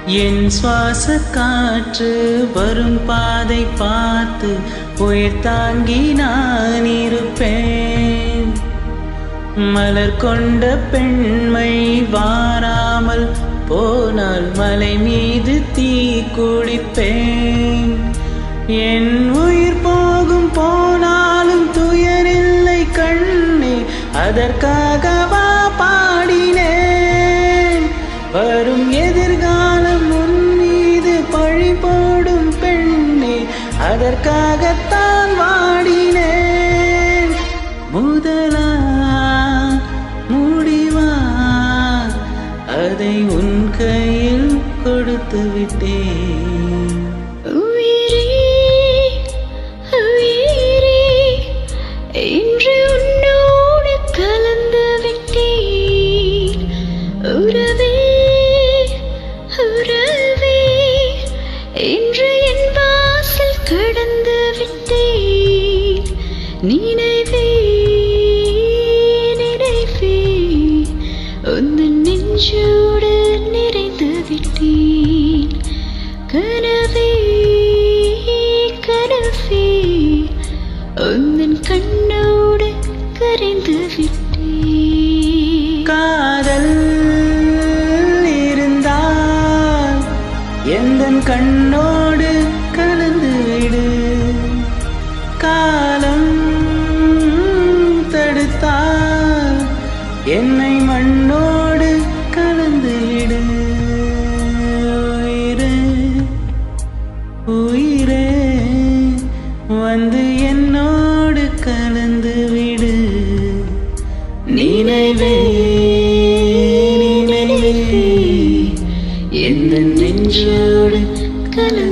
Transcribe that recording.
என் சுவாச காற்று வரும் பாதை பார்த்து உயிர் தாங்கி நான் இருப்பேன். மலர் கொண்ட பெண்மை வாராமல் போனால் மலை மீது தீ குளிப்பேன். என் உயிர் போகும் போனாலும் துயரில்லை கண்ணே, அதற்காகவா பாடினேன். வரும் எதிர்காலம் உன் மீது பழி போடும் பெண்ணே, அதற்காகத்தான் வாடினேன். முதலா முடிவா அதை உன் கையில் கொடுத்து விட்டேன். இன்று உன்னோடு கலந்து விட்டேன். உறவே உறவே இன்று என் வாசல் கடந்து விட்டேன். நினைவே நினைவே உந்தன் நெஞ்சோடு நிறைந்து விட்டேன். கனவே கனவே உந்தன் கண்ணோடு கரைந்து விட்டேன். காதல் இருந்தால் எந்தன் கண்ணோடு கலந்து விடு. காலம் தடுத்தால் என்னை மண்ணோடு கலந்து விடு. உயிரே உயிரே வந்து என்னோடு கலந்து விடு. நினைவே நினைவே எந்த நெஞ்சோடு கலந்து